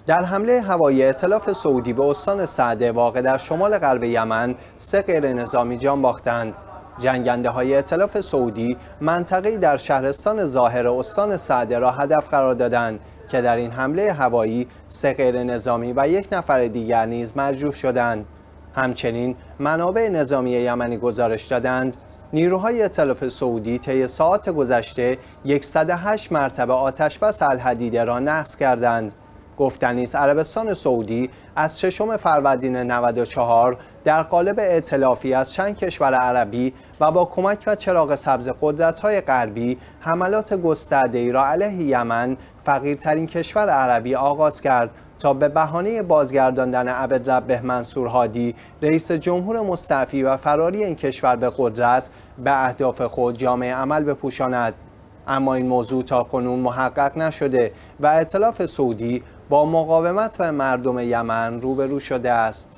در حمله هوایی ائتلاف سعودی به استان سعده واقع در شمال غرب یمن 3 غیرنظامی جان باختند. جنگنده‌های ائتلاف سعودی منطقه‌ای در شهرستان ظاهر استان سعده را هدف قرار دادند که در این حمله هوایی 3 غیرنظامی و 1 نفر دیگر نیز مجروح شدند. همچنین منابع نظامی یمنی گزارش دادند نیروهای ائتلاف سعودی طی ساعات گذشته 108 مرتبه آتشبس الحدیده را نقض کردند. گفتنی است عربستان سعودی از 6 فروردین 94 در قالب ائتلافی از چند کشور عربی و با کمک و چراغ سبز قدرت‌های غربی حملات گسترده‌ای را علیه یمن، فقیرترین کشور عربی، آغاز کرد تا به بهانه بازگرداندن عبدالرب منصور هادی رئیس جمهور مستعفی و فراری این کشور به قدرت به اهداف خود جامه عمل بپوشاند. اما این موضوع تاکنون محقق نشده و ائتلاف سعودی با مقاومت و مردم یمن روبرو شده است.